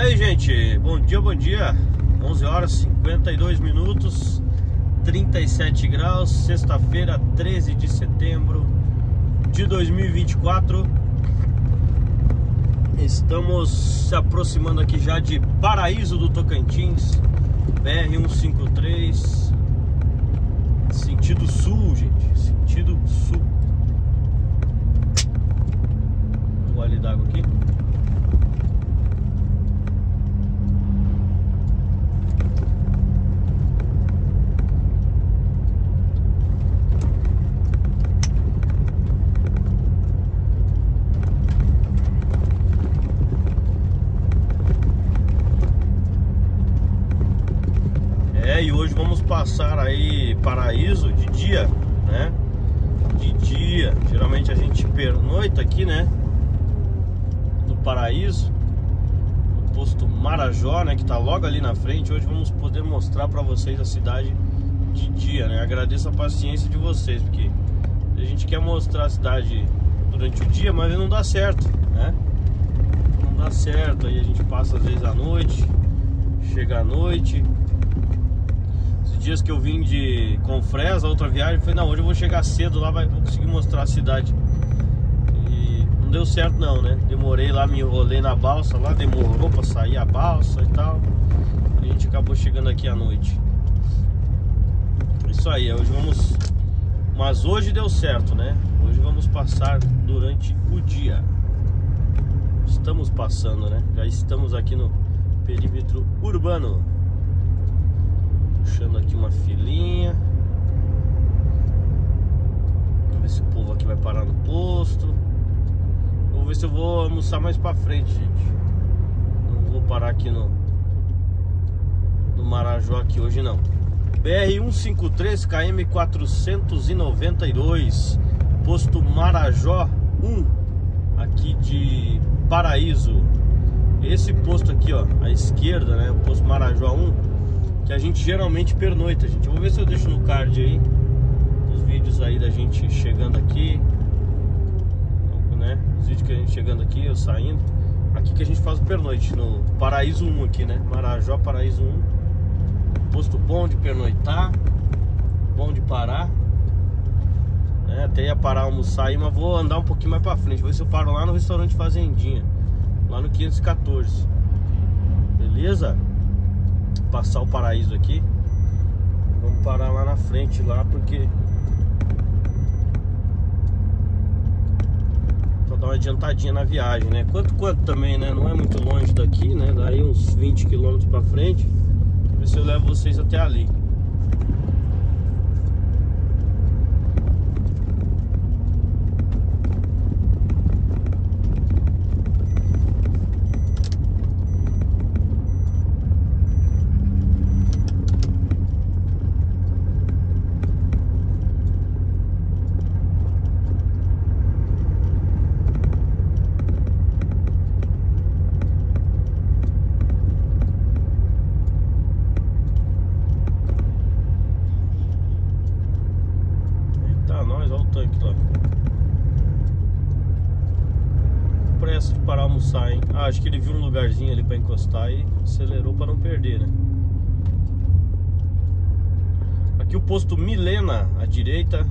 aí, gente, bom dia, 11 horas 52 minutos, 37 graus, sexta-feira, 13 de setembro de 2024. Estamos se aproximando aqui já de Paraíso do Tocantins, BR-153, sentido sul, gente, sentido sul. Um gole d'água aqui. E hoje vamos passar aí Paraíso de dia, né? De dia, geralmente a gente pernoita aqui, né? No Paraíso, no posto Marajó, né? Que tá logo ali na frente. Hoje vamos poder mostrar pra vocês a cidade de dia, né? Agradeço a paciência de vocês, porque a gente quer mostrar a cidade durante o dia, mas não dá certo, né? Não dá certo, aí a gente passa às vezes à noite, chega à noite. Dias que eu vim de Confresa, outra viagem, falei, não, hoje eu vou chegar cedo lá, vou conseguir mostrar a cidade. E não deu certo não, né? Demorei lá, me enrolei na balsa lá, demorou pra sair a balsa e tal. E a gente acabou chegando aqui à noite. Isso aí, hoje vamos... Mas hoje deu certo, né? Hoje vamos passar durante o dia. Estamos passando, né? Já estamos aqui no perímetro urbano. Puxando aqui uma filinha. Vamos ver se o povo aqui vai parar no posto. Vou ver se eu vou almoçar mais pra frente, gente. Não vou parar aqui no Marajó aqui hoje não. BR-153 km 492, posto Marajó 1, aqui de Paraíso. Esse posto aqui, ó, à esquerda, né, o posto Marajó 1, que a gente geralmente pernoita, gente. Eu vou ver se eu deixo no card aí os vídeos aí da gente chegando aqui, né? Os vídeos que a gente chegando aqui, eu saindo. Aqui que a gente faz o pernoite, no Paraíso 1 aqui, né? Marajó, Paraíso 1. Posto bom de pernoitar, bom de parar, né? Até ia parar almoçar aí, mas vou andar um pouquinho mais pra frente. Vou ver se eu paro lá no restaurante Fazendinha, lá no 514. Beleza? Passar o Paraíso aqui. Vamos parar lá na frente lá, porque pra dar uma adiantadinha na viagem, né? Quanto também, né? Não é muito longe daqui, né? Daí uns 20 km pra frente. Vou ver se eu levo vocês até ali. Olha o tanque lá. Pressa de parar almoçar, hein? Ah, acho que ele viu um lugarzinho ali pra encostar e acelerou pra não perder, né? Aqui o posto Milena à direita.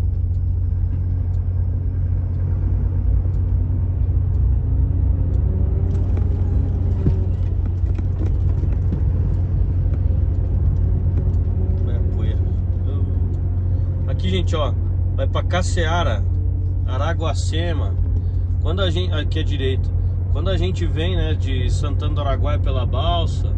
Aqui, gente, ó, vai pra Caceara, Araguacema. Quando a gente, aqui à direita, quando a gente vem, né, de Santana do Araguaia pela balsa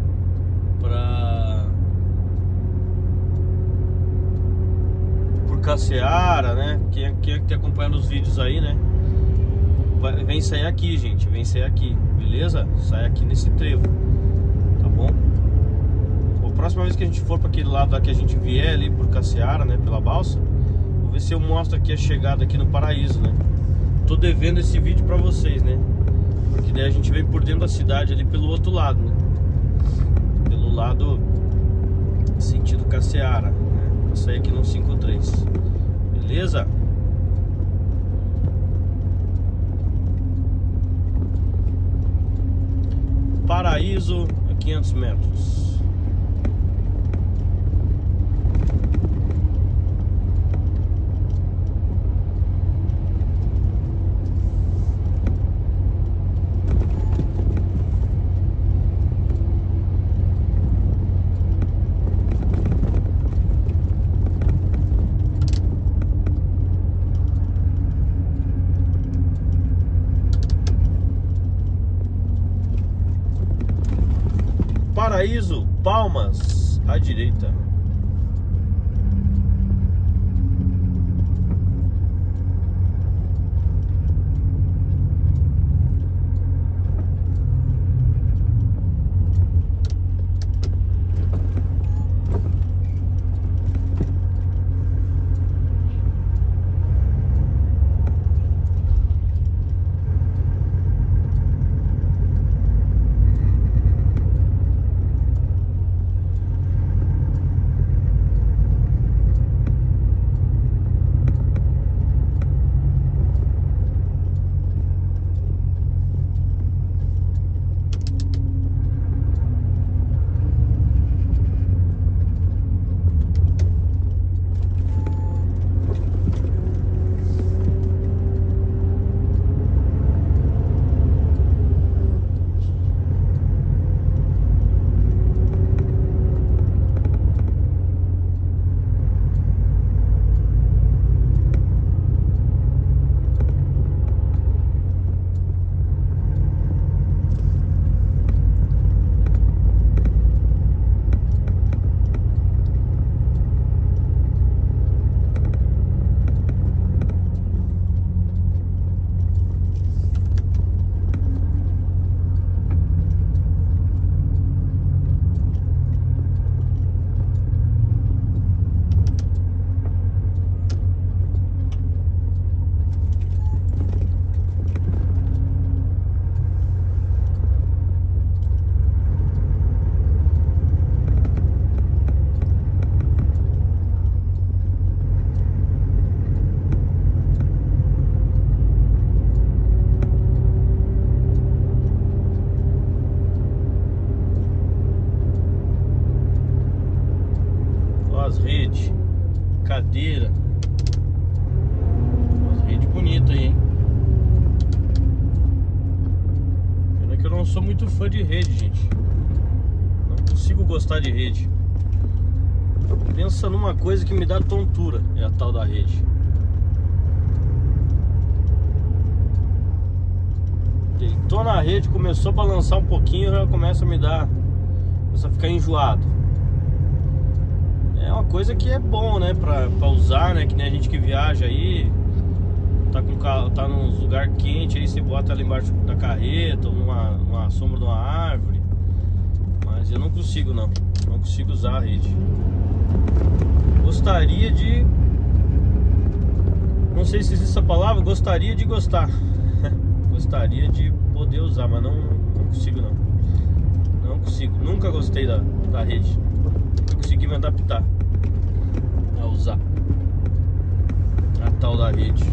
por Caceara, né? Quem é que tá acompanhando os vídeos aí, né? Vem sair aqui, gente, vem sair aqui, beleza? Sai aqui nesse trevo, tá bom? A próxima vez que a gente for para aquele lado lá que a gente vier ali por Caceara, né, pela balsa, vou ver se eu mostro aqui a chegada aqui no Paraíso, né? Tô devendo esse vídeo para vocês, né? Porque daí a gente vem por dentro da cidade ali pelo outro lado, né? Pelo lado sentido Caceara, né? Vou sair aqui no 53. Beleza? Paraíso a 500 metros. Paraíso, Palmas à direita. As redes, cadeira, as redes bonitas aí, hein? Pena que eu não sou muito fã de rede, gente. Não consigo gostar de rede. Pensa numa coisa que me dá tontura, é a tal da rede. Deitou na rede, começou a balançar um pouquinho, já começa a me dar, começa a ficar enjoado. É uma coisa que é bom, né, pra usar, né, que nem a gente que viaja aí, tá num lugar quente, aí você bota ela embaixo da carreta, ou numa sombra de uma árvore. Mas eu não consigo usar a rede. Gostaria de, não sei se existe essa palavra, gostaria de gostar. Gostaria de poder usar, mas não consigo não consigo, nunca gostei da rede. Eu consegui me adaptar a usar a tal da rede.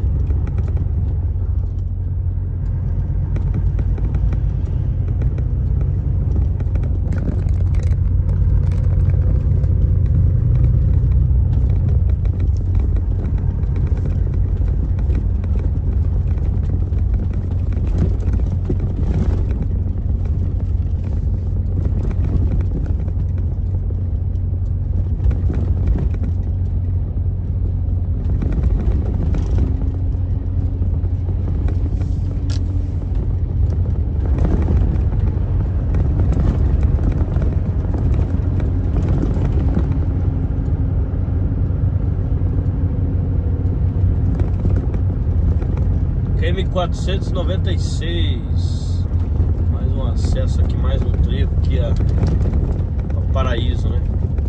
M496. Mais um acesso aqui, mais um trevo aqui a Paraíso, né?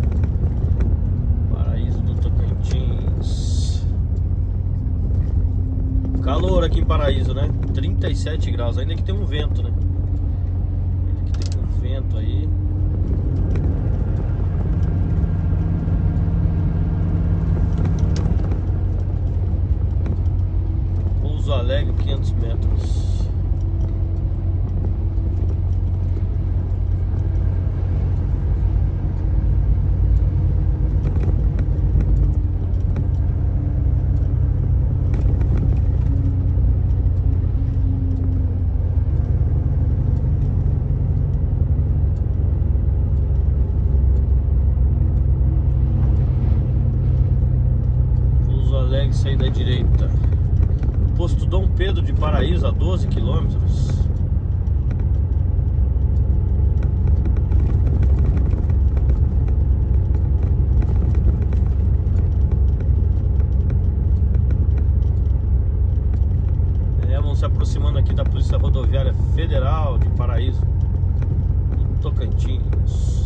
Paraíso do Tocantins. Calor aqui em Paraíso, né? 37 graus, ainda que tem um vento, né? Ainda que tem um vento aí. Pouso Alegre, 500 metros. sair da direita. Posto Dom Pedro de Paraíso, a 12 quilômetros. Vamos se aproximando aqui da Polícia Rodoviária Federal de Paraíso, Tocantins.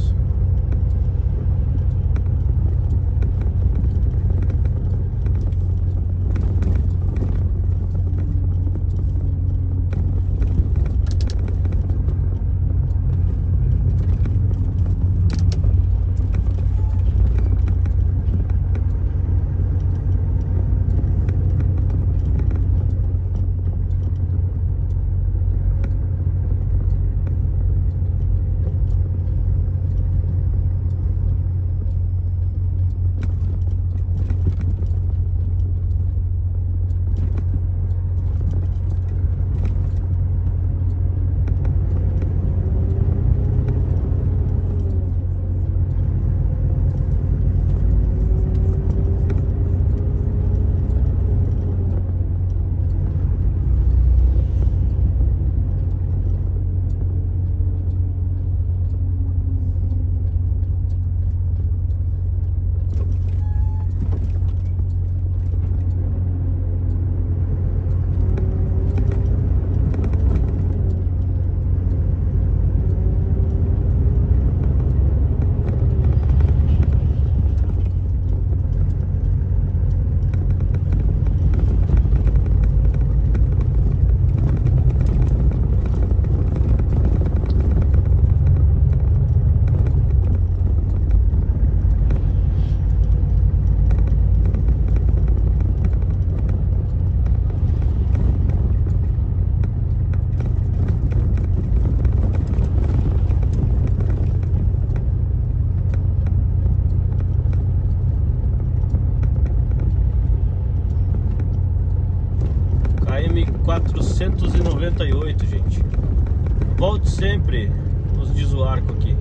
KM498, gente. Volte sempre, nos diz o arco aqui.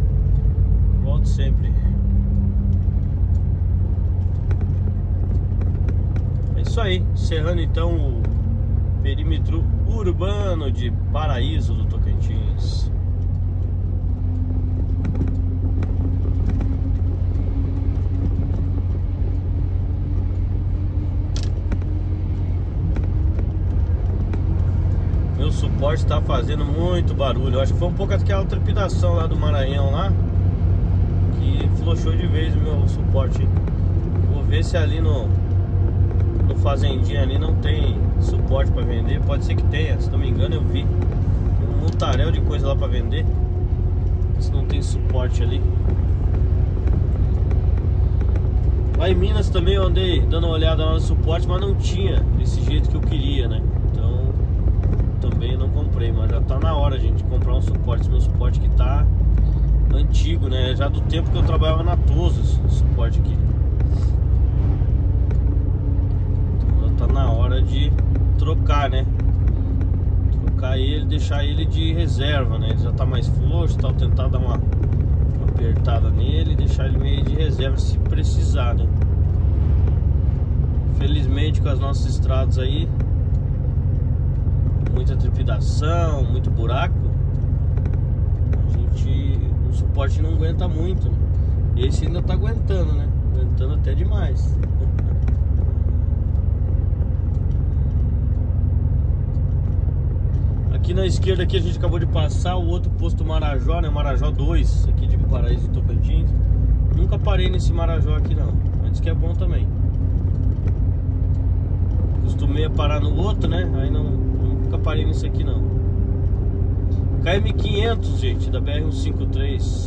Volte sempre. É isso aí, encerrando então o perímetro urbano de Paraíso do Tocantins. Meu suporte está fazendo muito barulho. Eu acho que foi um pouco aquela trepidação lá do Maranhão lá que flochou de vez o meu suporte. Vou ver se ali no fazendinha ali não tem suporte para vender. Pode ser que tenha, se não me engano eu vi um montaréu de coisa lá para vender. Se não tem suporte ali. Lá em Minas também eu andei dando uma olhada lá no suporte, mas não tinha desse jeito que eu queria, né? Então também não comprei, mas já tá na hora, gente, de comprar um suporte. Esse meu suporte que tá antigo, né? Já do tempo que eu trabalhava na Tosos, o suporte aqui. Então já tá na hora de trocar, né? Trocar ele, deixar ele de reserva, né? Ele já tá mais frouxo, tal, tentar dar uma apertada nele e deixar ele meio de reserva se precisar, né? Felizmente com as nossas estradas aí, muita trepidação, muito buraco, o suporte não aguenta muito, né? Esse ainda tá aguentando, né? Aguentando até demais. Aqui na esquerda aqui a gente acabou de passar o outro posto Marajó, né? Marajó 2, aqui de Paraíso do Tocantins. Nunca parei nesse Marajó aqui não, mas diz que é bom também. Costumei parar no outro, né? Aí nunca parei nisso aqui não. KM500, gente, da BR-153.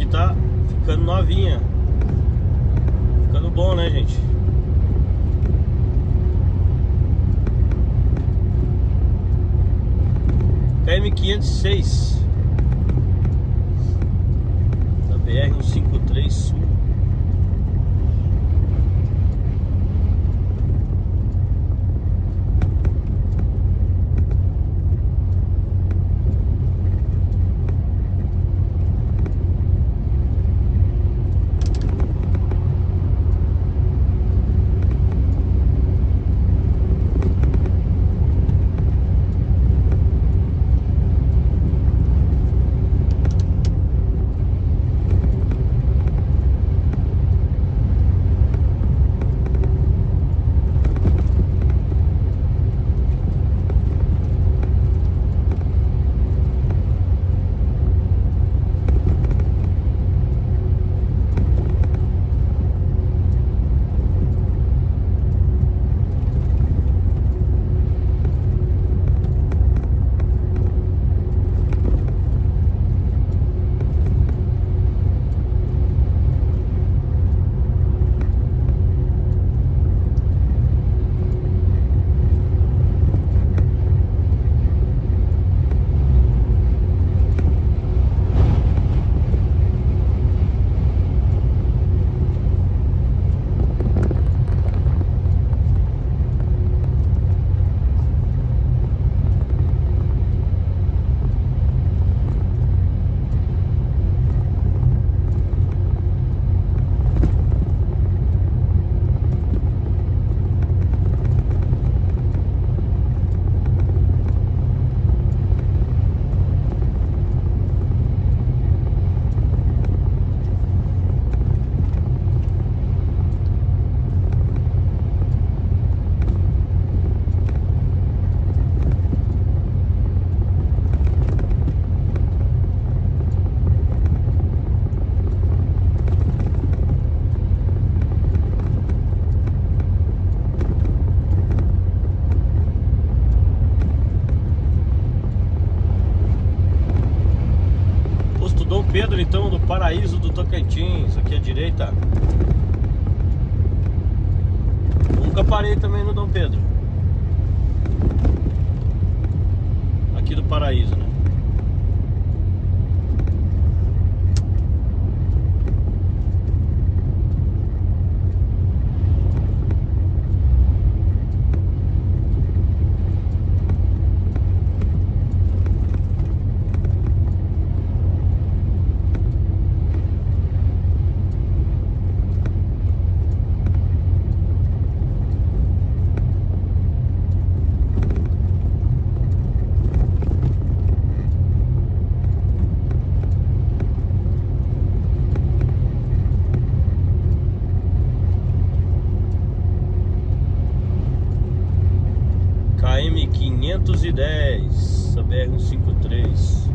aqui tá ficando novinha. Ficando bom, né, gente? KM506 da BR-153 Sul. Pedro, então, do Paraíso do Tocantins, aqui à direita. Nunca parei também no Dom Pedro, aqui do Paraíso, né? KM510, a BR-153.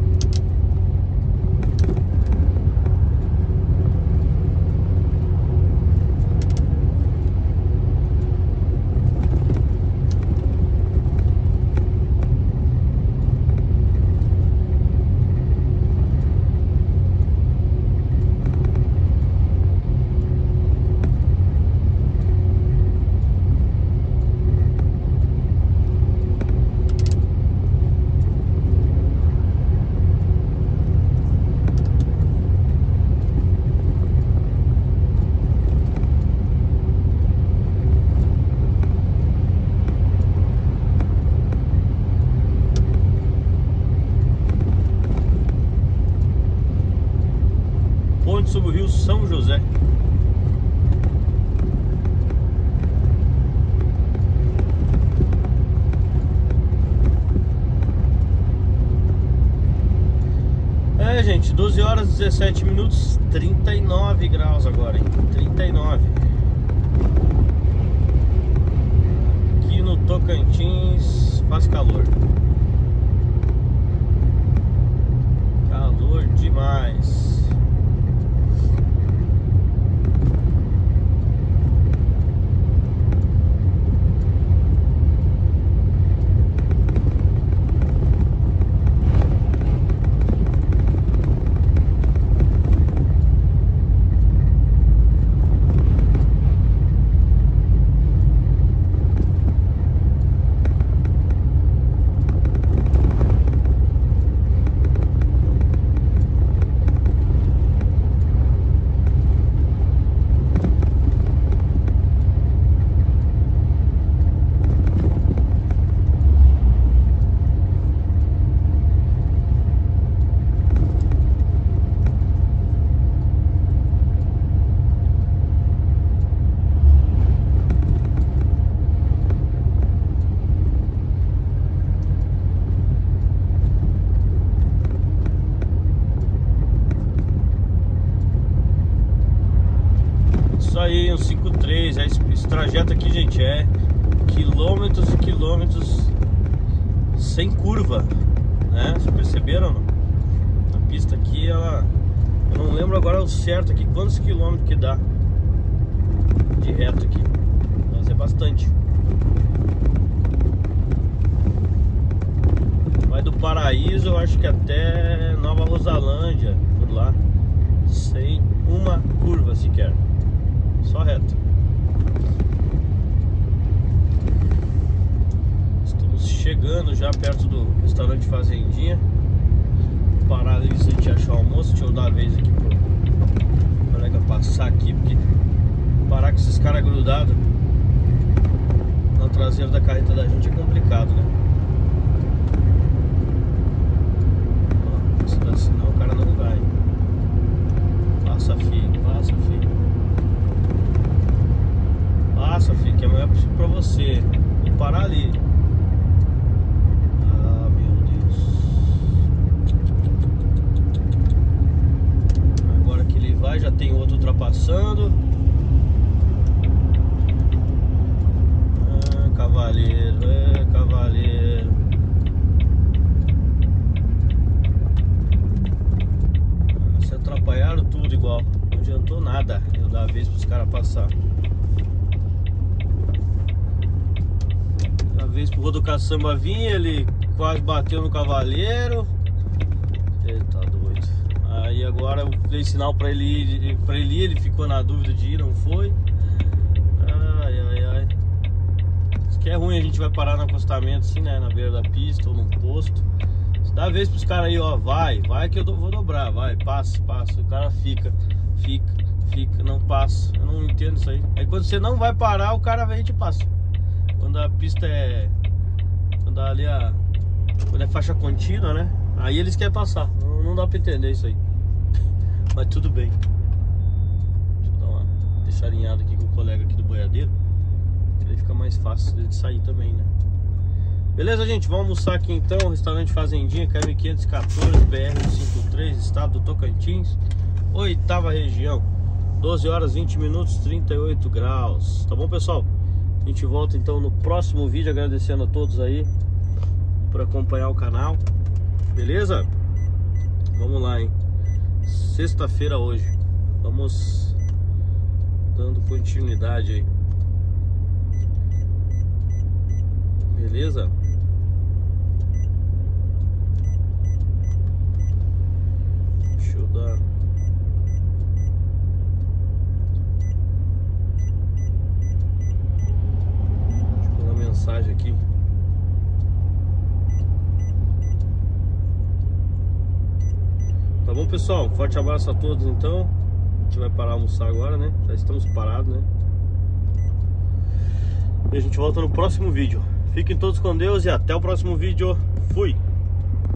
Sobre o Rio São José. É, gente, 12 horas 17 minutos, 39 graus agora, hein? 39. Aqui no Tocantins faz calor. Calor demais. Isso aí, um 53. Esse trajeto aqui, gente, é quilômetros e quilômetros sem curva, né? Vocês perceberam? Não? A pista aqui, ela... eu não lembro agora o certo aqui, quantos quilômetros que dá de reto aqui. Mas é bastante. Vai do Paraíso, eu acho que até Nova Rosalândia, por lá, sem uma curva sequer, só reto. Estamos chegando já perto do restaurante Fazendinha. Parar ali se a gente achar o almoço. Deixa eu dar a vez aqui pro colega passar aqui, porque parar com esses caras grudados na traseira da carreta da gente é complicado, né? Senão o cara não vai. Passa, filho, passa, filho. Passa, filho, que amanhã é possível pra você. Vou parar ali. Ah, meu Deus. Agora que ele vai, já tem outro ultrapassando. Ah, cavaleiro, cavaleiro. Atrapalharam tudo igual, não adiantou nada eu dar a vez para os caras passar. A vez pro Rodocaçamba vir, ele quase bateu no cavaleiro. Ele tá doido. Aí agora eu dei sinal para ele ir, ele ficou na dúvida de ir, não foi. Ai, ai, ai. Isso que é ruim, a gente vai parar no acostamento assim, né, na beira da pista ou num posto. Dá a vez pros caras aí, ó, vai que eu vou dobrar, vai, passa, o cara fica, não passa, eu não entendo isso aí. Aí quando você não vai parar, o cara vem e te passa. Quando a pista é, quando é faixa contínua, né, aí eles querem passar, não dá pra entender isso aí. Mas tudo bem. Deixa eu dar uma deixarinhada aqui com o colega aqui do boiadeiro, que aí fica mais fácil de sair também, né. Beleza, gente? Vamos almoçar aqui então. Restaurante Fazendinha, KM 514, BR-153, estado do Tocantins, 8ª região. 12 horas 20 minutos, 38 graus. Tá bom, pessoal? A gente volta então no próximo vídeo. Agradecendo a todos aí por acompanhar o canal. Beleza? Vamos lá, hein? Sexta-feira hoje. Vamos dando continuidade aí. Beleza? Deixa eu dar... Deixa eu mandar mensagem aqui. Tá bom, pessoal? Forte abraço a todos então. A gente vai parar a almoçar agora, né? Já estamos parados, né? E a gente volta no próximo vídeo. Fiquem todos com Deus e até o próximo vídeo. Fui!